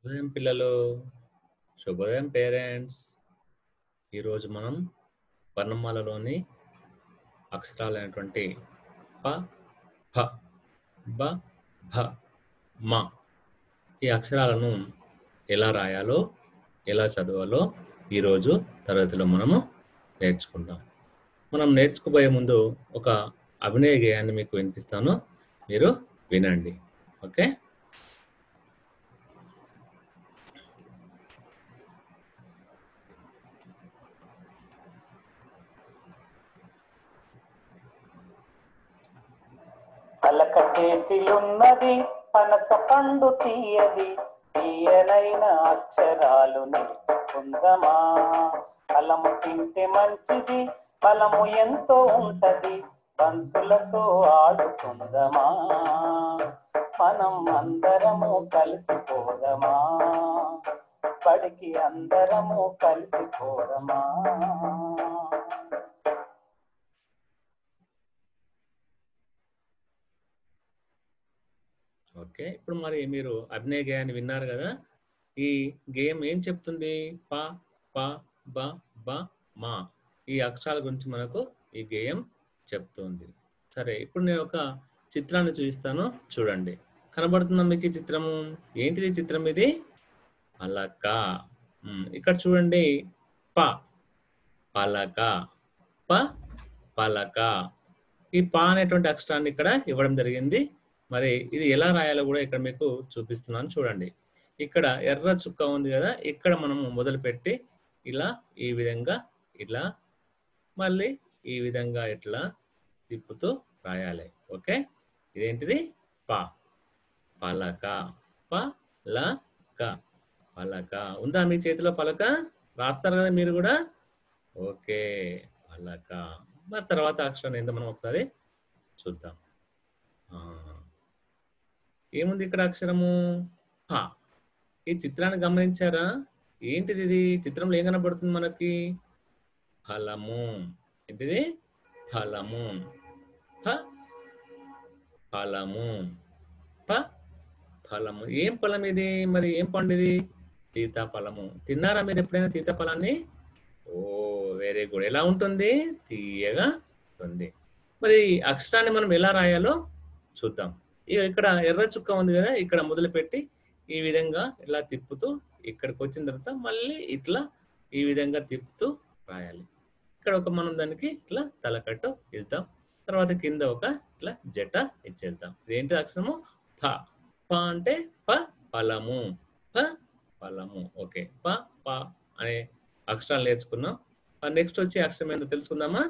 శుభోదయం పిల్లలు, శుభోదయం పేరెంట్స్. ఈరోజు మనం వర్ణమాలలోని అక్షరాలైనటువంటి ప, ఫ, బ, భ, మ ఈ అక్షరాలను ఎలా రాయాలో, ఎలా చదవాలో ఈరోజు తరగతిలో మనము నేర్చుకుందాం. మనం నేర్చుకోబోయే ముందు ఒక అభినయ గేయాన్ని మీకు వినిపిస్తాను, మీరు వినండి. ఓకే? పలక చేతిలున్నది పనస పండు తీయది, తీయనైన అక్షరాలు నేర్చుకుందమా. ఫలము తింటే మంచిది, ఫలము ఎంతో ఉంటది, బంతులతో ఆడుకుందమా. మనం అందరము కలిసిపోదమా, బడికి అందరము కలిసిపోదమా. ఓకే, ఇప్పుడు మరి మీరు అభినయ గేయాన్ని విన్నారు కదా. ఈ గేయం ఏం చెప్తుంది? ప, ప, బ, బ, మా ఈ అక్షరాల గురించి మనకు ఈ గేయం చెప్తుంది. సరే, ఇప్పుడు నేను ఒక చిత్రాన్ని చూపిస్తాను, చూడండి. కనబడుతుందా మీకు ఈ చిత్రము? ఏంటిది చిత్రం? ఇది పలక. ఇక్కడ చూడండి, ప పలక, ప పలక. ఈ ప అనేటువంటి అక్షరాన్ని ఇక్కడ ఇవ్వడం జరిగింది. మరి ఇది ఎలా రాయాలో కూడా ఇక్కడ మీకు చూపిస్తున్నాను, చూడండి. ఇక్కడ ఎర్ర చుక్క ఉంది కదా, ఇక్కడ మనము మొదలుపెట్టి ఇలా ఈ విధంగా ఇట్లా మళ్ళీ ఈ విధంగా ఇట్లా తిప్పుతూ రాయాలి. ఓకే, ఇదేంటిది? ప పలక, పలక, పలక. ఉందా మీ చేతిలో పలక? రాస్తారు కదా మీరు కూడా. ఓకే, పలక. మరి తర్వాత అక్షరం ఏందో మనం ఒకసారి చూద్దాం. ఏముంది ఇక్కడ అక్షరము? హ. ఈ చిత్రాన్ని గమనించారా? ఏంటిది ఇది? చిత్రంలో ఏం కనబడుతుంది మనకి? ఫలము. ఏంటిది? ఫలము. ఫ ఫలము, ఫ ఫలము. ఏం ఫలం ఇది? మరి ఏం పండు ఇది? సీతాఫలము. తిన్నారా మీరు ఎప్పుడైనా సీతాఫలాన్ని? ఓ, వెరీ గుడ్. ఎలా ఉంటుంది? తీయగా ఉంటుంది. మరి అక్షరాన్ని మనం ఎలా రాయాలో చూద్దాం. ఇక్కడ ఎర్ర చుక్క ఉంది కదా, ఇక్కడ మొదలుపెట్టి ఈ విధంగా ఇలా తిప్పుతూ ఇక్కడికి వచ్చిన తర్వాత మళ్ళీ ఇట్లా ఈ విధంగా తిప్పుతూ రాయాలి. ఇక్కడ ఒక మనం దానికి ఇట్లా తలకట్టు ఇద్దాం, తర్వాత కింద ఒక ఇట్లా జట ఇచ్చేద్దాం. ఇదేంటి అక్షరము? ఫ. ఫ అంటే ప ఫలము, ఫ ఫలము. ఓకే, ప ప అనే అక్షరాలు నేర్చుకున్నాం. నెక్స్ట్ వచ్చి అక్షరం ఏంటో తెలుసుకుందామా?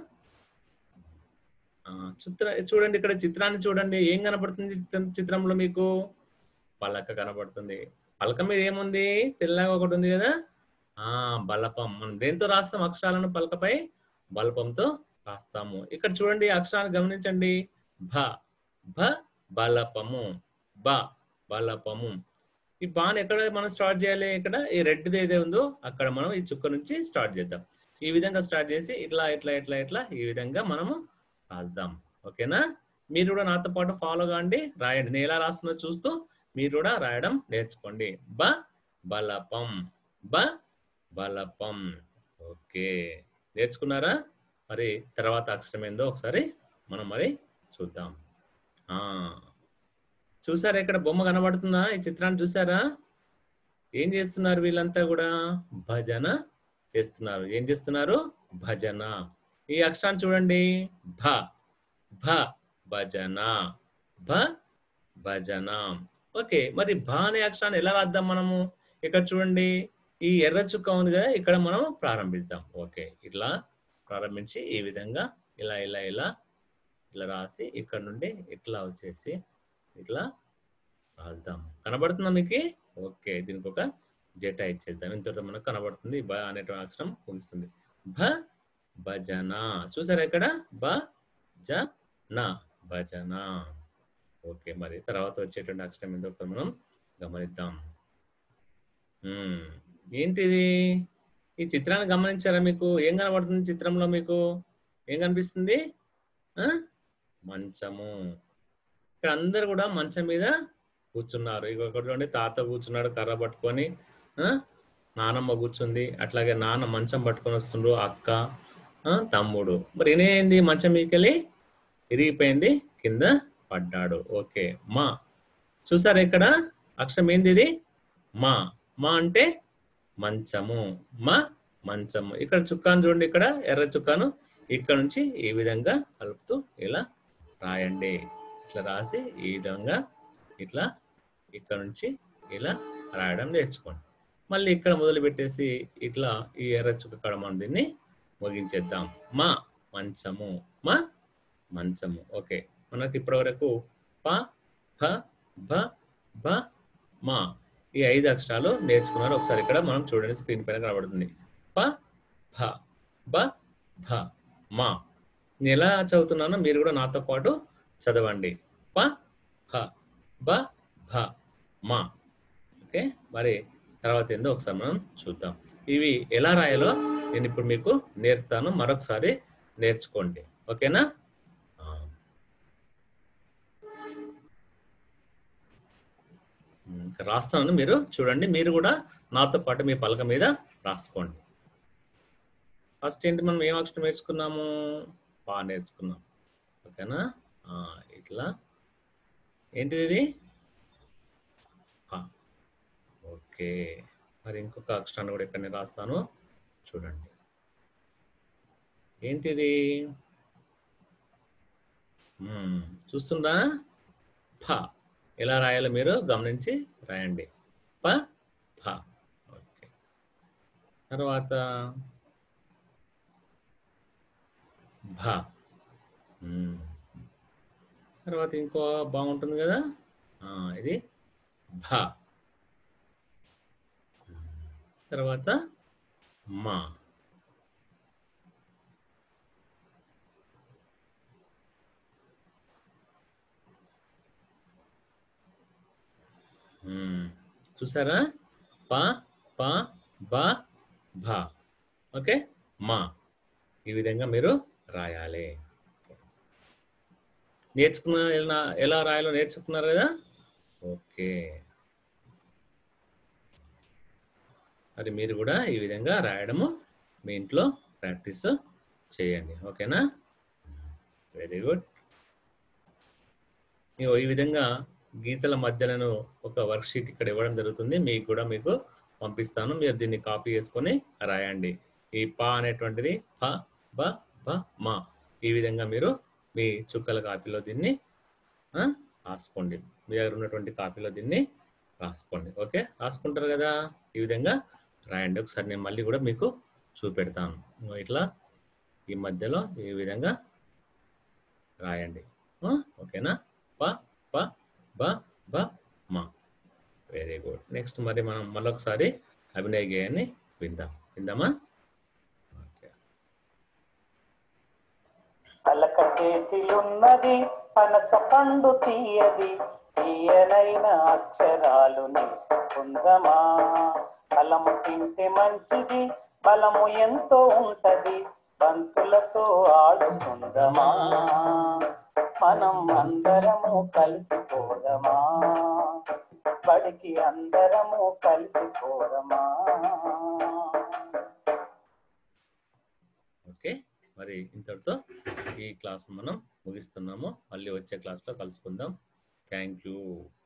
చూడండి, ఇక్కడ చిత్రాన్ని చూడండి. ఏం కనబడుతుంది చిత్రంలో మీకు? పలక కనబడుతుంది. పలక మీద ఏముంది? తెల్లగా ఒకటి ఉంది కదా, బలపం. మనం దేంతో రాస్తాం అక్షరాలను? పలకపై బలపంతో రాస్తాము. ఇక్కడ చూడండి, అక్షరాన్ని గమనించండి. భ భ బలపము, బ బలపము. ఈ బాన్ ఎక్కడ మనం స్టార్ట్ చేయాలి? ఇక్కడ ఈ రెడ్ది ఏదే ఉందో అక్కడ మనం ఈ చుక్క నుంచి స్టార్ట్ చేద్దాం. ఈ విధంగా స్టార్ట్ చేసి ఇట్లా ఇట్లా ఇట్లా ఇట్లా ఈ విధంగా మనము రాద్దాం. ఓకేనా? మీరు కూడా నాతో పాటు ఫాలో కాండి, రాయండి. నేను ఎలా రాస్తున్నా చూస్తూ మీరు కూడా రాయడం నేర్చుకోండి. బ బలపం, బ బలపం. ఓకే, నేర్చుకున్నారా? మరి తర్వాత అక్షరం ఏందో ఒకసారి మనం మరి చూద్దాం. చూసారా? ఇక్కడ బొమ్మ కనబడుతుందా? ఈ చిత్రాన్ని చూసారా? ఏం చేస్తున్నారు వీళ్ళంతా కూడా? భజన చేస్తున్నారు. ఏం చేస్తున్నారు? భజన. ఈ అక్షరాన్ని చూడండి, భ భ భజన, భ భజన. ఓకే, మరి భ అనే అక్షరాన్ని ఎలా రాద్దాం మనము? ఇక్కడ చూడండి, ఈ ఎర్ర చుక్క ఉంది కదా, ఇక్కడ మనం ప్రారంభిద్దాం. ఓకే, ఇట్లా ప్రారంభించి ఈ విధంగా ఇలా ఇలా ఇలా ఇలా రాసి ఇక్కడ నుండి ఇట్లా వచ్చేసి ఇట్లా రాద్దాం. కనబడుతుందా మీకు? ఓకే, దీనికి ఒక జట ఇచ్చేద్దాం. ఇంతతో మనకు కనబడుతుంది. బ అనేటువంటి అక్షరం ముగిస్తుంది. భ భజన. చూసారా ఇక్కడ? బ జ నా భజన. ఓకే, మరి తర్వాత వచ్చేటువంటి అక్షరం ఏందో మనం గమనిద్దాం. ఏంటిది? ఈ చిత్రాన్ని గమనించారా? మీకు ఏం కనబడుతుంది చిత్రంలో? మీకు ఏం కనిపిస్తుంది? మంచము. ఇక్కడ అందరు కూడా మంచం మీద కూర్చున్నారు. ఇక ఒకటి చూడండి, తాత కూర్చున్నాడు కర్ర పట్టుకొని, ఆ, నానమ్మ కూర్చుంది, అట్లాగే నాన్న మంచం పట్టుకొని వస్తుండ్రు, అక్క, తమ్ముడు. మరి ఈయనేంది మంచం మీకెళ్ళి ఇరిగిపోయింది, కింద పడ్డాడు. ఓకే, మా. చూసారా ఇక్కడ అక్షరం ఏంది ఇది? మా. మా అంటే మంచము. మా మంచము. ఇక్కడ చుక్కాను చూడండి, ఇక్కడ ఎర్ర చుక్కాను ఇక్కడ నుంచి ఈ విధంగా కలుపుతూ ఇలా రాయండి. ఇట్లా రాసి ఈ విధంగా ఇట్లా ఇక్కడ నుంచి ఇలా రాయడం నేర్చుకోండి. మళ్ళీ ఇక్కడ మొదలు పెట్టేసి ఇట్లా ఈ ఎర్ర చుక్క కాడ మనం దీన్ని ముగించేద్దాం. మా మంచము, మా మంచము. ఓకే, మనకి ఇప్పటి వరకు ప, ఫ, బ, బ, మా ఈ 5 అక్షరాలు నేర్చుకున్నారు. ఒకసారి ఇక్కడ మనం చూడండి, స్క్రీన్ పైన కనబడుతుంది. ప, ఫ, బ, భ, మా. నేను ఎలా చదువుతున్నానో మీరు కూడా నాతో పాటు చదవండి. ప, ఫ, బ, భ, మా. ఓకే, మరి తర్వాత ఏందో ఒకసారి మనం చూద్దాం. ఇవి ఎలా రాయాలో నేను ఇప్పుడు మీకు నేర్పుతాను, మరొకసారి నేర్చుకోండి. ఓకేనా? రాస్తాను, మీరు చూడండి, మీరు కూడా నాతో పాటు మీ పలక మీద రాసుకోండి. ఫస్ట్ ఏంటి, మనం ఏం అక్షరం నేర్చుకున్నాము? పా నేర్చుకున్నాం. ఓకేనా? ఇట్లా ఏంటిది ఇది? పా. ఓకే, మరి ఇంకొక అక్షరాన్ని కూడా ఇక్కడ నేను రాస్తాను, చూడండి. ఏంటిది? చూస్తుందా? ఫ. ఎలా రాయాలో మీరు గమనించి రాయండి. ప, ఫ. ఓకే, తర్వాత భ. తర్వాత ఇంకో బాగుంటుంది కదా, ఇది భ. తర్వాత మా. చూసారా? ప, ప, బ, భ. ఓకే, మా. ఈ విధంగా మీరు రాయాలి. ఎలా రాయాలో నేర్చుకున్నారు కదా? ఓకే, అది మీరు కూడా ఈ విధంగా రాయడము మీ ఇంట్లో ప్రాక్టీస్ చేయండి. ఓకేనా? Very good. ఈ విధంగా గీతల మధ్యలను ఒక వర్క్షీట్ ఇక్కడ ఇవ్వడం జరుగుతుంది, మీకు పంపిస్తాను. మీరు దీన్ని కాపీ చేసుకొని రాయండి. ఈ పా అనేటువంటిది ప, బ, భ, మా. ఈ విధంగా మీరు మీ చుక్కల కాపీలో దీన్ని రాసుకోండి. మీ దగ్గర ఉన్నటువంటి కాపీలో దీన్ని రాసుకోండి. ఓకే, రాసుకుంటారు కదా? ఈ విధంగా రాయండి. ఒకసారి నేను మళ్ళీ కూడా మీకు చూపెడతాను. ఇట్లా ఈ మధ్యలో ఈ విధంగా రాయండి. ఓకేనా? ప, ప, బ, భ, మా. Very good. నెక్స్ట్ మరి మనం మళ్ళొకసారి అభినయ గేయాన్ని విందామా? పలక చేతిలున్నది పనస పండు తీయది, తీయనైన అక్షరాలు నేర్చుకుందమా. ఫలము తింటే మంచిది, బలము ఎంతో ఉంటది, బంతులతో ఆడుకుందమా. మనం అందరము కలిసిపోదమా, బడికి అందరము కలిసిపోదమా. ఓకే, మరి ఇంతటితో ఈ క్లాస్ మనం ముగిస్తున్నాము. మళ్ళీ వచ్చే క్లాస్లో కలుసుకుందాం. Thank you.